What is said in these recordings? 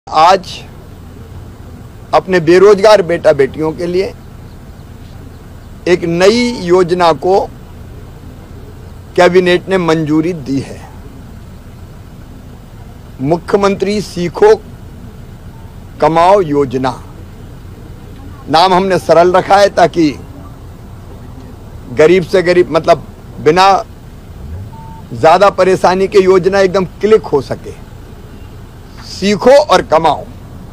आज अपने बेरोजगार बेटा बेटियों के लिए एक नई योजना को कैबिनेट ने मंजूरी दी है। मुख्यमंत्री सीखो कमाओ योजना नाम हमने सरल रखा है ताकि गरीब से गरीब मतलब बिना ज्यादा परेशानी के योजना एकदम क्लिक हो सके। सीखो और कमाओ,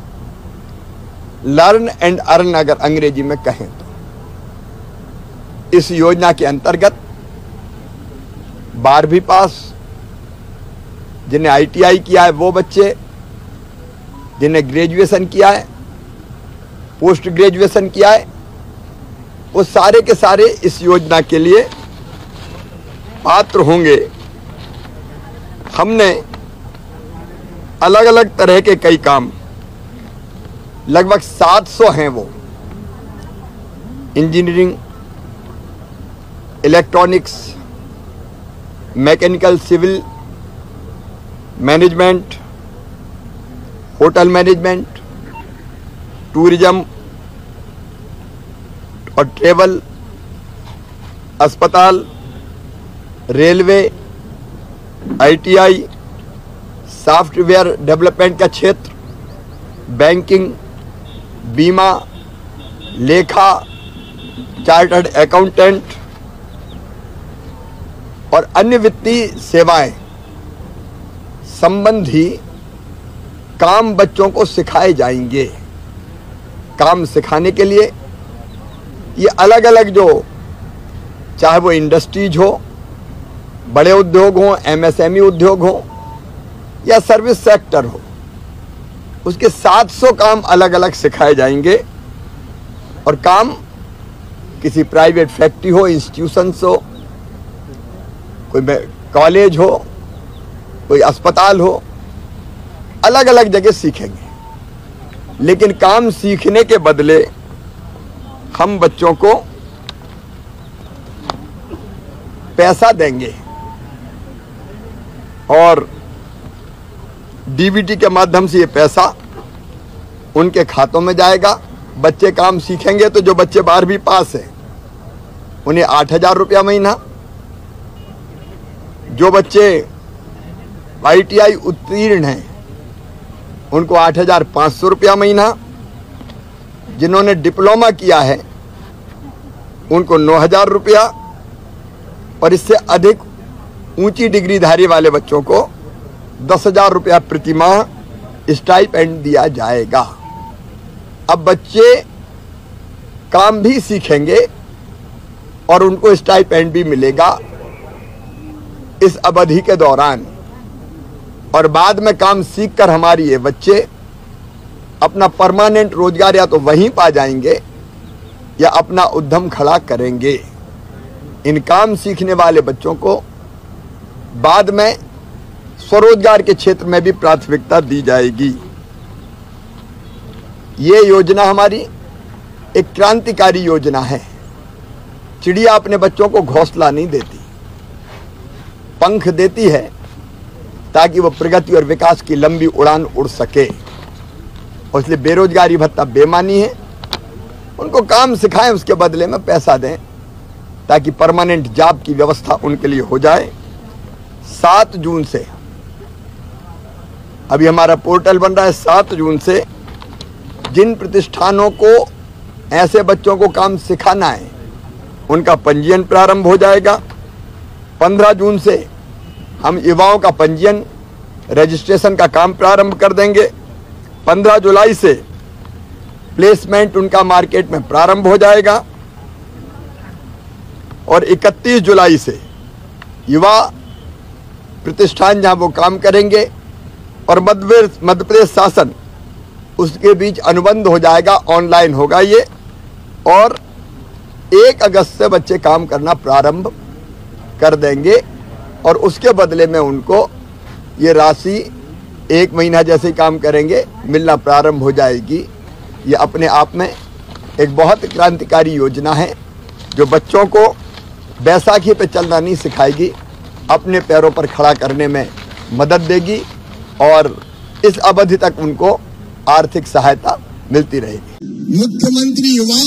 लर्न एंड अर्न अगर अंग्रेजी में कहें तो। इस योजना के अंतर्गत 12वीं पास जिन्हें ITI किया है वो बच्चे, जिन्हें ग्रेजुएशन किया है, पोस्ट ग्रेजुएशन किया है, वो सारे के सारे इस योजना के लिए पात्र होंगे। हमने अलग अलग तरह के कई काम, लगभग 700 हैं वो, engineering, electronics, mechanical, civil, management, hotel management, tourism और ट्रेवल, अस्पताल, रेलवे, ITI, सॉफ्टवेयर डेवलपमेंट का क्षेत्र, बैंकिंग, बीमा, लेखा, चार्टर्ड अकाउंटेंट और अन्य वित्तीय सेवाएं संबंधी काम बच्चों को सिखाए जाएंगे। काम सिखाने के लिए ये अलग अलग जो, चाहे वो इंडस्ट्रीज हो, बड़े उद्योग हो, MSME उद्योग हो या सर्विस सेक्टर हो, उसके 700 काम अलग अलग सिखाए जाएंगे। और काम किसी प्राइवेट फैक्ट्री हो, इंस्टीट्यूशंस हो, कोई कॉलेज हो, कोई अस्पताल हो, अलग अलग जगह सीखेंगे। लेकिन काम सीखने के बदले हम बच्चों को पैसा देंगे और DBT के माध्यम से ये पैसा उनके खातों में जाएगा। बच्चे काम सीखेंगे तो जो बच्चे 12वीं पास हैं उन्हें 8,000 रुपया महीना, जो बच्चे ITI उत्तीर्ण हैं उनको 8,500 रुपया महीना, जिन्होंने डिप्लोमा किया है उनको 9,000 रुपया और इससे अधिक ऊंची डिग्रीधारी वाले बच्चों को 10,000 रुपया प्रति माह स्टाइपेंड दिया जाएगा। अब बच्चे काम भी सीखेंगे और उनको स्टाइपेंड भी मिलेगा इस अवधि के दौरान। और बाद में काम सीखकर हमारे ये बच्चे अपना परमानेंट रोजगार या तो वहीं पा जाएंगे या अपना उद्यम खड़ा करेंगे। इन काम सीखने वाले बच्चों को बाद में स्वरोजगार के क्षेत्र में भी प्राथमिकता दी जाएगी। ये योजना हमारी एक क्रांतिकारी योजना है। चिड़िया अपने बच्चों को घोंसला नहीं देती, पंख देती है ताकि वो प्रगति और विकास की लंबी उड़ान उड़ सके। और इसलिए बेरोजगारी भत्ता बेमानी है। उनको काम सिखाएं, उसके बदले में पैसा दें ताकि परमानेंट जॉब की व्यवस्था उनके लिए हो जाए। 7 जून से अभी हमारा पोर्टल बन रहा है। 7 जून से जिन प्रतिष्ठानों को ऐसे बच्चों को काम सिखाना है उनका पंजीयन प्रारंभ हो जाएगा। 15 जून से हम युवाओं का पंजीयन, रजिस्ट्रेशन का काम प्रारंभ कर देंगे। 15 जुलाई से प्लेसमेंट उनका मार्केट में प्रारंभ हो जाएगा और 31 जुलाई से युवा प्रतिष्ठान जहां वो काम करेंगे और मध्य प्रदेश शासन उसके बीच अनुबंध हो जाएगा, ऑनलाइन होगा ये। और 1 अगस्त से बच्चे काम करना प्रारंभ कर देंगे और उसके बदले में उनको ये राशि 1 महीना जैसे काम करेंगे मिलना प्रारंभ हो जाएगी। ये अपने आप में एक बहुत क्रांतिकारी योजना है जो बच्चों को बैसाखी पे चलना नहीं सिखाएगी, अपने पैरों पर खड़ा करने में मदद देगी और इस अवधि तक उनको आर्थिक सहायता मिलती रहेगी। मुख्यमंत्री युवा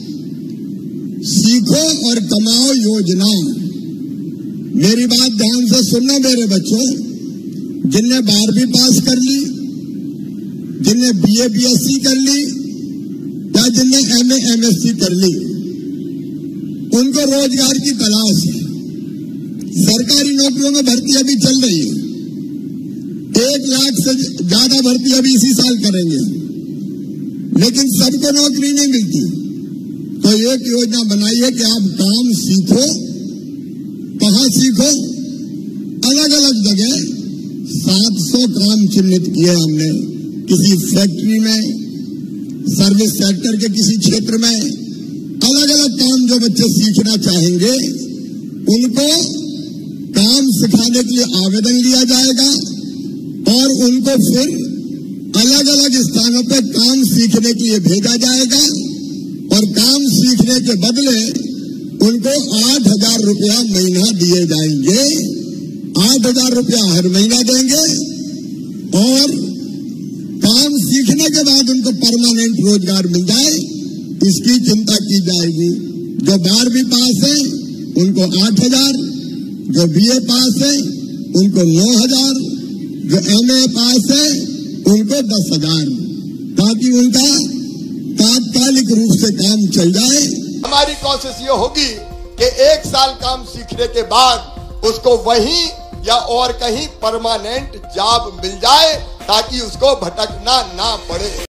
सीखो और कमाओ योजना, मेरी बात ध्यान से सुनना मेरे बच्चों, जिनने 12वीं पास कर ली, जिनने BA BSc कर ली या जिनने MA MSc कर ली, उनको रोजगार की तलाश है। सरकारी नौकरियों में भर्ती अभी चल रही है, 1 लाख से ज्यादा भर्ती अभी इसी साल करेंगे, लेकिन सबको नौकरी नहीं मिलती। तो एक योजना बनाई है कि आप काम सीखो। कहाँ सीखो? अलग अलग जगह 700 काम चिन्हित किए हमने, किसी फैक्ट्री में, सर्विस सेक्टर के किसी क्षेत्र में, अलग अलग काम जो बच्चे सीखना चाहेंगे उनको काम सिखाने के लिए आवेदन लिया जाएगा और उनको फिर अलग अलग स्थानों पर काम सीखने के लिए भेजा जाएगा और काम सीखने के बदले उनको 8,000 रुपया महीना दिए जाएंगे। 8,000 रुपया हर महीना देंगे और काम सीखने के बाद उनको परमानेंट रोजगार मिल जाए, इसकी चिंता की जाएगी। जो 12वीं पास है उनको 8,000, जो BA पास है उनको 9,000, जो MA पास है उनको 10,000, ताकि उनका तात्कालिक रूप से काम चल जाए। हमारी कोशिश ये होगी कि 1 साल काम सीखने के बाद उसको वहीं या और कहीं परमानेंट जॉब मिल जाए, ताकि उसको भटकना ना पड़े।